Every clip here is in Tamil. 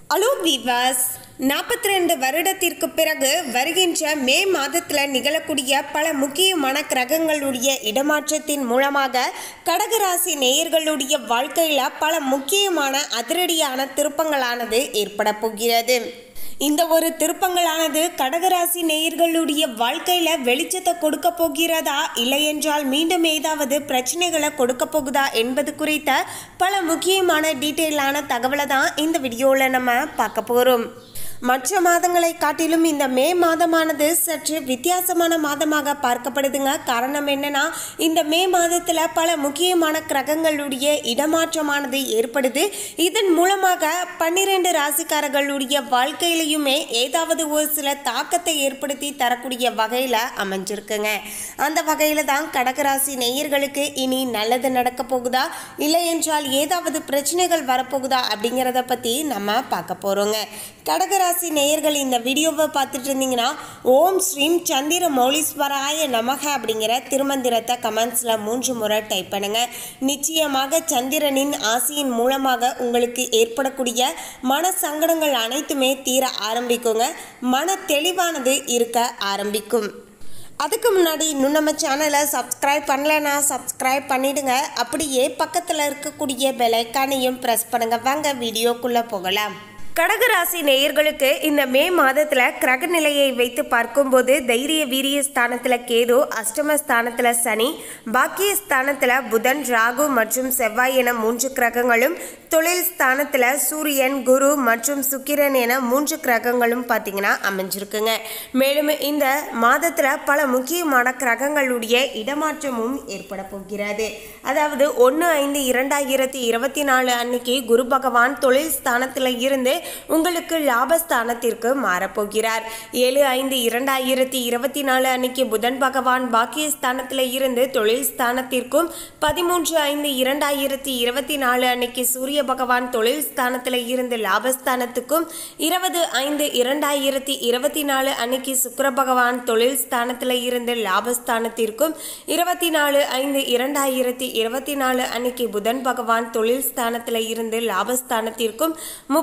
ஹலோ வீவர்ஸ், 42 வருடத்திற்கு பிறகு வருகின்ற மே மாதத்தில் நிகழக்கூடிய பல முக்கியமான கிரகங்களுடைய இடமாற்றத்தின் மூலமாக கடகராசி நேயர்களுடைய வாழ்க்கையில் பல முக்கியமான அதிரடியான திருப்பங்களானது ஏற்பட போகிறது. இந்த ஒரு திருப்பங்களானது கடகராசி நேயர்களுடைய வாழ்க்கையில் வெளிச்சத்தை கொடுக்க போகிறதா, இல்லை என்றால் மீண்டும் ஏதாவது பிரச்சனைகளை கொடுக்க போகுதா என்பது குறித்த பல முக்கியமான டீட்டெயிலான தகவலை தான் இந்த வீடியோவில் நம்ம பார்க்க போகிறோம். மற்ற மாதங்களை காட்டிலும் இந்த மே மாதமானது சற்று வித்தியாசமான மாதமாக பார்க்கப்படுதுங்க. காரணம் என்னன்னா, இந்த மே மாதத்தில் பல முக்கியமான கிரகங்களுடைய இடமாற்றமானது ஏற்படுது. இதன் மூலமாக 12 ராசிக்காரர்களுடைய வாழ்க்கையிலையுமே ஏதாவது ஒரு சில தாக்கத்தை ஏற்படுத்தி தரக்கூடிய வகையில் அமைஞ்சிருக்குங்க. அந்த வகையில் தான் கடகராசி நேயர்களுக்கு இனி நல்லது நடக்க போகுதா, இல்லை என்றால் ஏதாவது பிரச்சனைகள் வரப்போகுதா அப்படிங்கிறத பற்றி நம்ம பார்க்க போகிறோங்க. கடகராசி நேயர்கள் இந்த வீடியோவை பார்த்துட்டு இருந்தீங்கன்னா, ஓம் ஸ்ரீம் சந்திர மௌலீஸ்வராய நமக அப்படிங்கிற திருமந்திரத்தை கமெண்ட்ஸில் 3 முறை டைப் பண்ணுங்க. நிச்சயமாக சந்திரனின் ஆசியின் மூலமாக உங்களுக்கு ஏற்படக்கூடிய மன சங்கடங்கள் அனைத்துமே தீர ஆரம்பிக்குங்க. மன தெளிவானது இருக்க ஆரம்பிக்கும். அதுக்கு முன்னாடி இன்னும் நம்ம சேனலை சப்ஸ்கிரைப் பண்ணலைன்னா சப்ஸ்கிரைப் பண்ணிடுங்க. அப்படியே பக்கத்தில் இருக்கக்கூடிய பெல் ஐக்கானையும் ப்ரெஸ் பண்ணுங்க. வாங்க வீடியோக்குள்ளே போகலாம். கடகராசி நேயர்களுக்கு இந்த மே மாதத்தில் கிரக நிலையை வைத்து பார்க்கும்போது தைரிய வீரிய ஸ்தானத்தில் கேது, அஷ்டம ஸ்தானத்தில் சனி, பாக்கிய ஸ்தானத்தில் புதன், ராகு மற்றும் செவ்வாய் என 3 கிரகங்களும், தொழில் ஸ்தானத்தில் சூரியன், குரு மற்றும் சுக்கிரன் என 3 கிரகங்களும் பார்த்தீங்கன்னா அமைஞ்சிருக்குங்க. மேலும் இந்த மாதத்தில் பல முக்கியமான கிரகங்களுடைய இடமாற்றமும் ஏற்பட போகிறது. அதாவது 1/5/2024 அன்னைக்கு குரு பகவான் தொழில் ஸ்தானத்தில் இருந்து உங்களுக்கு லாபஸ்தானத்திற்கு மாறப்போகிறார். 7/5/2024 அன்னைக்கு புதன் பகவான் பாக்கியஸ்தானத்தில் இருந்து தொழில் ஸ்தானத்திற்கும், 13/5/2024 அன்னைக்கு சூரிய பகவான் தொழில் ஸ்தானத்தில் இருந்து லாபஸ்தானத்துக்கும், 20/5/2024 அன்னைக்கு சுக்கிர பகவான் தொழில் ஸ்தானத்தில் இருந்து லாபஸ்தானத்திற்கும், 24/5/2024 அன்னைக்கு புதன் பகவான் தொழில் ஸ்தானத்தில் இருந்து லாபஸ்தானத்திற்கும்,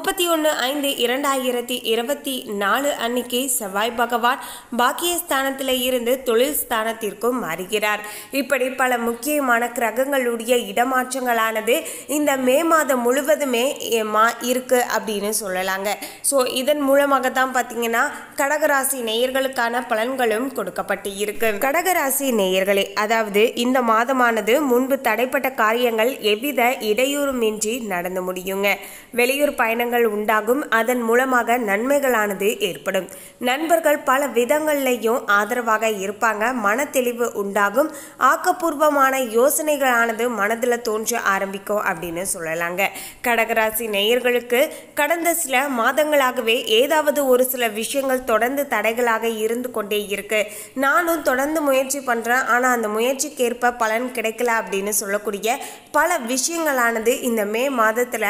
31/5/2024 அன்னைக்கு செவ்வாய் பகவான் பாக்கியஸ்தானத்தில் இருந்து தொழில் ஸ்தானத்திற்கும் மாறுகிறார். இப்படி பல முக்கியமான கிரகங்களுடைய இடமாற்றங்களானது இந்த மே மாதம் முழுவதுமே இருக்கு அப்படின்னு சொல்லலாங்க. ஸோ இதன் மூலமாக தான் பார்த்தீங்கன்னா கடகராசி நேயர்களுக்கான பலன்களும் கொடுக்கப்பட்டு இருக்கு. கடகராசி நேயர்களே, அதாவது இந்த மாதமானது முன்பு தடைப்பட்ட காரியங்கள் எவ்வித இடையூறுமின்றி நடந்து முடியுங்க. வெளியூர் பயணங்கள் உண்டாகும். அதன் மூலமாக நன்மைகளானது ஏற்படும். நண்பர்கள் பல விதங்கள்லையும் ஆதரவாக இருப்பாங்க. மன தெளிவு உண்டாகும். ஆக்கப்பூர்வமான யோசனைகளானது மனதில் தோன்ற ஆரம்பிக்கும் அப்படின்னு சொல்லலாங்க. கடகராசி நேயர்களுக்கு கடந்த சில மாதங்களாகவே ஏதாவது ஒரு சில விஷயங்கள் தொடர்ந்து தடைகளாக இருந்து கொண்டே இருக்கு. நானும் தொடர்ந்து முயற்சி பண்றேன், ஆனா அந்த முயற்சிக்கேற்ப பலன் கிடைக்கல அப்படின்னு சொல்லக்கூடிய பல விஷயங்களானது இந்த மே மாதத்துல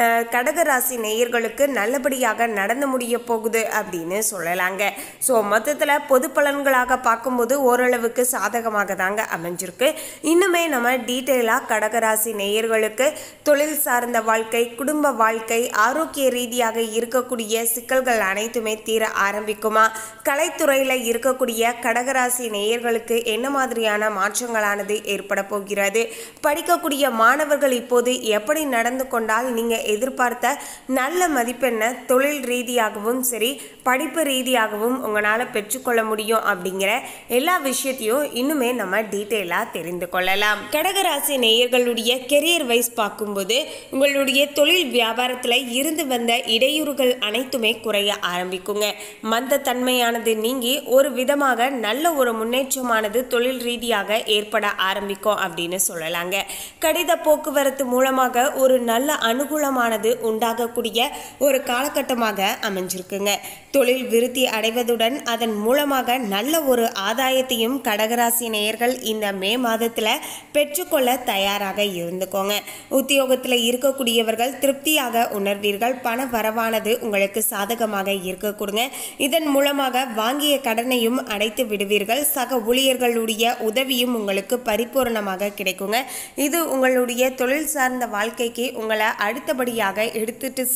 கடகராசி நேயர்களுக்கு நல்லபடியாக நடந்து முடிய போகுது அப்படின்னு சொல்லலாங்க. ஸோ மொத்தத்தில் பொது பலன்களாக பார்க்கும்போது ஓரளவுக்கு சாதகமாக தாங்க அமைஞ்சிருக்கு. இன்னுமே நம்ம டீட்டெயிலாக கடகராசி நேயர்களுக்கு தொழில் சார்ந்த வாழ்க்கை, குடும்ப வாழ்க்கை, ஆரோக்கிய ரீதியாக இருக்கக்கூடிய சிக்கல்கள் அனைத்துமே தீர ஆரம்பிக்குமா, கலைத்துறையில் இருக்கக்கூடிய கடகராசி நேயர்களுக்கு என்ன மாதிரியான மாற்றங்களானது ஏற்பட போகிறது, படிக்கக்கூடிய மாணவர்கள் இப்போது எப்படி நடந்து கொண்டால் நீங்கள் எதிர்பார்த்த நல்ல மதிப்பெண்ணை தொழில் ரீதியாகவும் சரி படிப்பு ரீதியாகவும் உங்களால் பெற்றுக்கொள்ள முடியும் அப்படிங்கிற எல்லா விஷயத்தையும் இன்னுமே நம்ம டீட்டெயிலாக தெரிந்து கொள்ளலாம். கடகராசி நேயர்களுடைய கெரியர் வைஸ் பார்க்கும்போது உங்களுடைய தொழில் வியாபாரத்தில் இருந்து வந்த இடையூறுகள் அனைத்துமே குறைய ஆரம்பிக்குங்க. மந்த தன்மையானது நீங்கி ஒரு விதமாக நல்ல ஒரு முன்னேற்றமானது தொழில் ரீதியாக ஏற்பட ஆரம்பிக்கும் அப்படின்னு சொல்லலாங்க. கடித போக்குவரத்து மூலமாக ஒரு நல்ல அனுகூலமானது உண்டாகக்கூடிய ஒரு காலகட்டமாக அமைஞ்சிருக்குங்க. தொழில் விருத்தி அடைவதுடன் அதன் மூலமாக நல்ல ஒரு ஆதாயத்தையும் கடகராசி நேயர்கள் இந்த மே மாதத்தில் பெற்றுக்கொள்ள தயாராக இருந்துக்கோங்க. உத்தியோகத்தில் இருக்கக்கூடியவர்கள் திருப்தியாக உணர்வீர்கள். பண வரவானது உங்களுக்கு சாதகமாக இருக்க கொடுங்க. இதன் மூலமாக வாங்கிய கடனையும் அடைத்து விடுவீர்கள். சக ஊழியர்களுடைய உதவியும் உங்களுக்கு பரிபூர்ணமாக கிடைக்குங்க. இது உங்களுடைய தொழில் சார்ந்த வாழ்க்கைக்கு உங்களை அடுத்தபடியாக எடுத்துட்டு செல்லும்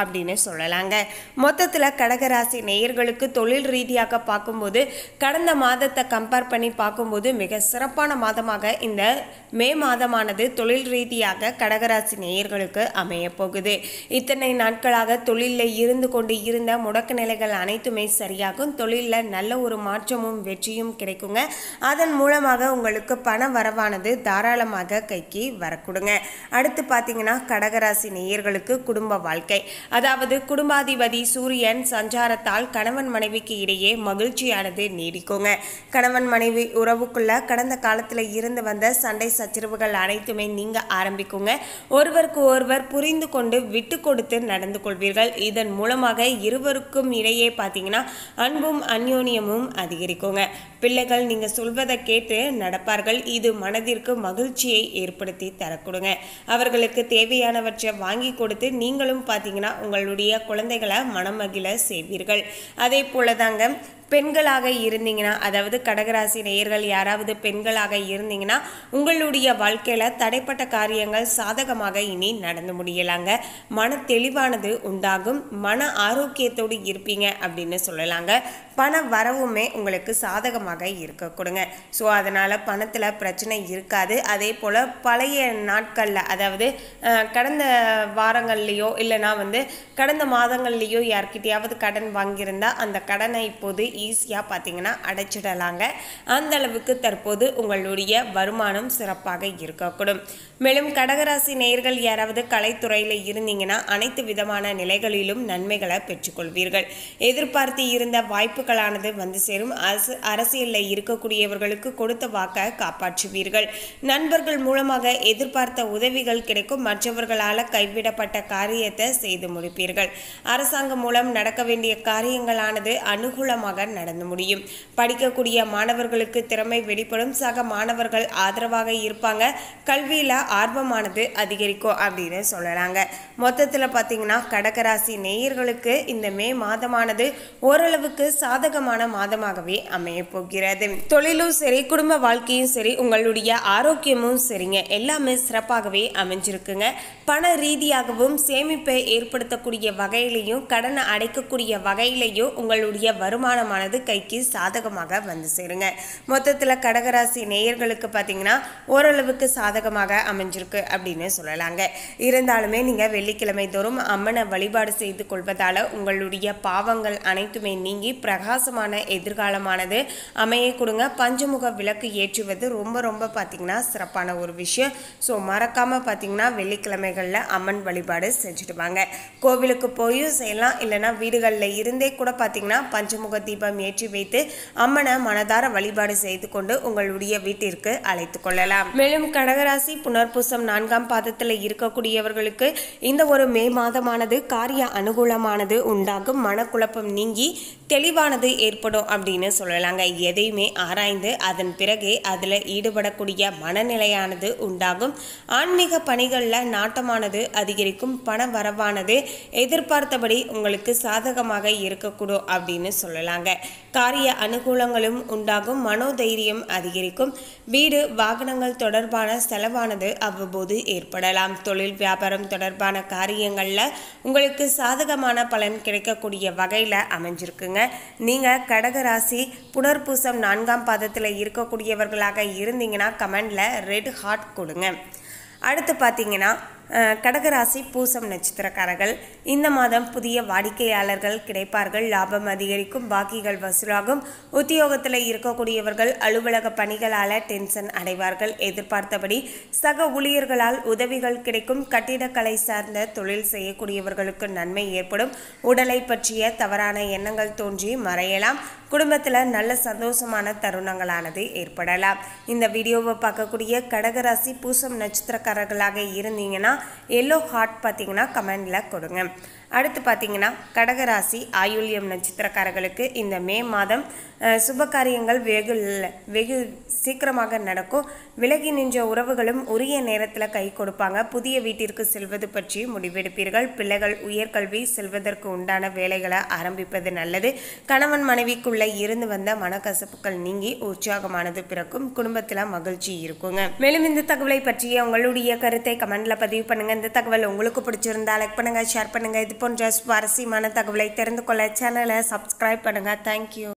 அப்படின்னு சொல்லலாங்க. மொத்தத்தில் கடகராசி நேயர்களுக்கு தொழில் ரீதியாக பார்க்கும்போது கடந்த மாதத்தை கம்பேர் பண்ணி பார்க்கும்போது மிக சிறப்பான மாதமாக இந்த மே மாதமானது தொழில் ரீதியாக கடகராசி நேயர்களுக்கு அமைய போகுது. இத்தனை நாட்களாக தொழிலில் இருந்து கொண்டு இருந்த முடக்க நிலைகள் அனைத்துமே சரியாகும். தொழிலில் நல்ல ஒரு மாற்றமும் வெற்றியும் கிடைக்குங்க. அதன் மூலமாக உங்களுக்கு பண வரவானது தாராளமாக கைக்கு வரக்கூடுங்க. அடுத்து பார்த்தீங்கன்னா கடகராசி நேயர்களுக்கு குடும்ப வாழ்க்கை, அதாவது குடும்பாதிபதி சூரியன் சஞ்சாரத்தால் கணவன் மனைவிக்கு இடையே மகிழ்ச்சியானது நீடிக்குங்க. கணவன் மனைவி உறவுக்குள்ள கடந்த காலத்தில் இருந்து வந்த சண்டை சச்சரவுகள் அனைத்துமே நீங்க ஆரம்பிக்குங்க. ஒருவருக்கு ஒருவர் புரிந்து கொண்டு விட்டு கொடுத்து நடந்து கொள்வீர்கள். இதன் மூலமாக இருவருக்கும் இடையே பார்த்தீங்கன்னா அன்பும் அந்யோன்யமும் அதிகரிக்குங்க. பிள்ளைகள் நீங்க சொல்வதை கேட்டு நடப்பார்கள். இது மனதிற்கு மகிழ்ச்சியை ஏற்படுத்தி தரக்கூடுங்க. அவர்களுக்கு தேவையானவற்றை வாங்கி கொடுத்து நீங்களும் பார்த்தீங்கன்னா உங்களுடைய குழந்தைகளை மனமகிழ செய்வீர்கள். அதே போலதாங்க பெண்களாக இருந்தீங்கன்னா, அதாவது கடகராசி நேயர்கள் யாராவது பெண்களாக இருந்தீங்கன்னா உங்களுடைய வாழ்க்கையில தடைப்பட்ட காரியங்கள் சாதகமாக இனி நடந்து முடியலாங்க. மன தெளிவானது உண்டாகும். மன ஆரோக்கியத்தோடு இருப்பீங்க அப்படின்னு சொல்லலாங்க. பண வரவுமே உங்களுக்கு சாதகமாக இருக்க கொடுங்க. ஸோ அதனால பணத்தில் பிரச்சனை இருக்காது. அதே போல் பழைய நாட்களில், அதாவது கடந்த வாரங்கள்லேயோ இல்லைனா கடந்த மாதங்கள்லேயோ யார்கிட்டையாவது கடன் வாங்கியிருந்தா அந்த கடனை இப்போது ஈஸியாக பார்த்தீங்கன்னா அடைச்சிடலாங்க. அந்த அளவுக்கு தற்போது உங்களுடைய வருமானம் சிறப்பாக இருக்கக்கூடும். மேலும் கடகராசி நேயர்கள் யாராவது கலைத்துறையில் இருந்தீங்கன்னா அனைத்து விதமான நிலைகளிலும் நன்மைகளை பெற்றுக்கொள்வீர்கள். எதிர்பார்த்து இருந்த வாய்ப்புகளானது வந்து சேரும். அரசியலில் இருக்கக்கூடியவர்களுக்கு கொடுத்த வாக்கை காப்பாற்றுவீர்கள். நண்பர்கள் மூலமாக எதிர்பார்த்த உதவிகள் கிடைக்கும். மற்றவர்களால் கைவிடப்பட்ட காரியத்தை செய்து முடிப்பீர்கள். அரசாங்கம் மூலம் நடக்க வேண்டிய காரியங்களானது அனுகூலமாக நடந்து முடியும். படிக்கக்கூடிய மாணவர்களுக்கு திறமை வெளிப்படும். சக மாணவர்கள் ஆதரவாக இருப்பாங்க. கல்வியில ஆர்வமானது அதிகரிக்கும் அப்படின்னு சொல்லலாங்க. மொத்தத்தில் பார்த்தீங்கன்னா கடகராசி நேயர்களுக்கு இந்த மே மாதமானது ஓரளவுக்கு சாதகமான மாதமாகவே அமைய போகிறது. தொழிலும் சரி, குடும்ப வாழ்க்கையும் சரி, உங்களுடைய ஆரோக்கியமும் சரிங்க, எல்லாமே சிறப்பாகவே அமைஞ்சிருக்குங்க. பண ரீதியாகவும் சேமிப்பை ஏற்படுத்தக்கூடிய வகையிலையும் கடனை அடைக்கக்கூடிய வகையிலையும் உங்களுடைய வருமானமானது கைக்கு சாதகமாக வந்து சேருங்க. மொத்தத்தில் கடகராசி நேயர்களுக்கு பார்த்தீங்கன்னா ஓரளவுக்கு சாதகமாக அமைஞ்சிருக்கு அப்படின்னு சொல்லலாங்க. இருந்தாலுமே நீங்கள் வெள்ளிக்கிழமை தோறும் அம்மனை வழிபாடு செய்து கொள்வதால் உங்களுடைய பாவங்கள் அனைத்துமே நீங்கி பிரகாசமான எதிர்காலமானது அமைய கொடுங்க. பஞ்சமுக விளக்கு ஏற்றுவது ரொம்ப ரொம்ப பார்த்தீங்கன்னா சிறப்பான ஒரு விஷயம். ஸோ மறக்காமல் பார்த்தீங்கன்னா வெள்ளிக்கிழமைகளில் அம்மன் வழிபாடு செஞ்சுட்டு வாங்க. கோவிலுக்கு போயும் செய்யலாம், இல்லைனா வீடுகளில் இருந்தே கூட பார்த்தீங்கன்னா பஞ்சமுக தீபம் ஏற்றி வைத்து அம்மனை மனதார வழிபாடு செய்து கொண்டு உங்களுடைய வீட்டிற்கு அழைத்து கொள்ளலாம். மேலும் கடகராசி புனர்பூசம் 4ஆம் பாதத்தில் இருக்கக்கூடியவர்களுக்கு இந்த ஒரு மே மாதமானது காரிய அனுகூலமானது உண்டாகும். மனக்குழப்பம் நீங்கி தெளிவானது ஏற்படும் அப்படின்னு சொல்லலாங்க. எதையுமே ஆராய்ந்து அதன் பிறகு அதில் ஈடுபடக்கூடிய மனநிலையானது உண்டாகும். ஆன்மீக பணிகளில் நாட்டமானது அதிகரிக்கும். பண வரவானது எதிர்பார்த்தபடி உங்களுக்கு சாதகமாக இருக்கக்கூடும் அப்படின்னு சொல்லலாங்க. காரிய அனுகூலங்களும் உண்டாகும். மனோதைரியம் அதிகரிக்கும். வீடு வாகனங்கள் தொடர்பான செலவானது அவ்வப்போது ஏற்படலாம். தொழில் வியாபாரம் தொடர்பான காரியங்களில் உங்களுக்கு சாதகமான பலன் கிடைக்கக்கூடிய வகையில் அமைஞ்சிருக்குங்க. நீங்கள் கடகராசி புனர்பூசம் 4ஆம் பாதத்தில் இருக்கக்கூடியவர்களாக இருந்தீங்கன்னா கமெண்டில் ரெட் ஹார்ட் கொடுங்க. அடுத்து பார்த்தீங்கன்னா கடகராசி பூசம் நட்சத்திரக்காரர்கள் இந்த மாதம் புதிய வாடிக்கையாளர்கள் கிடைப்பார்கள். லாபம் அதிகரிக்கும். பாக்கிகள் வசூலாகும். உத்தியோகத்தில் இருக்கக்கூடியவர்கள் அலுவலக பணிகளால் டென்ஷன் அடைவார்கள். எதிர்பார்த்தபடி சக ஊழியர்களால் உதவிகள் கிடைக்கும். கட்டிடக்கலை சார்ந்த தொழில் செய்யக்கூடியவர்களுக்கு நன்மை ஏற்படும். உடலை பற்றிய தவறான எண்ணங்கள் தோன்றி மறையலாம். குடும்பத்தில் நல்ல சந்தோஷமான தருணங்களானது ஏற்படலாம். இந்த வீடியோவை பார்க்கக்கூடிய கடகராசி பூசம் நட்சத்திரக்காரர்களாக இருந்தீங்கன்னா எல்லோ ஹார்ட் பார்த்தீங்கன்னா கமெண்டில் கொடுங்க. அடுத்து பார்த்தீங்கன்னா கடகராசி ஆயுள்யம் நட்சத்திரக்காரர்களுக்கு இந்த மே மாதம் சுப காரியங்கள் வெகு சீக்கிரமாக நடக்கும். விலகி நின்ற உறவுகளும் உரிய நேரத்தில் கை கொடுப்பாங்க. புதிய வீட்டிற்கு செல்வது பற்றி முடிவெடுப்பீர்கள். பிள்ளைகள் உயர்கல்வி செல்வதற்கு உண்டான வேலைகளை ஆரம்பிப்பது நல்லது. கணவன் மனைவிக்குள்ள இருந்து வந்த மனக்கசப்புகள் நீங்கி உற்சாகமானது பிறக்கும். குடும்பத்தில் மகிழ்ச்சி இருக்குங்க. மேலும் இந்த தகவலை பற்றிய உங்களுடைய கருத்தை கமெண்ட்ல பதிவு பண்ணுங்க. இந்த தகவல் உங்களுக்கு பிடிச்சிருந்தா லைக் பண்ணுங்க, ஷேர் பண்ணுங்க. இது இது போன்ற சுவாரஸ்யமான தகவலை தெரிந்து கொள்ள சேனலை சப்ஸ்கிரைப் பண்ணுங்கள். தேங்க்யூ.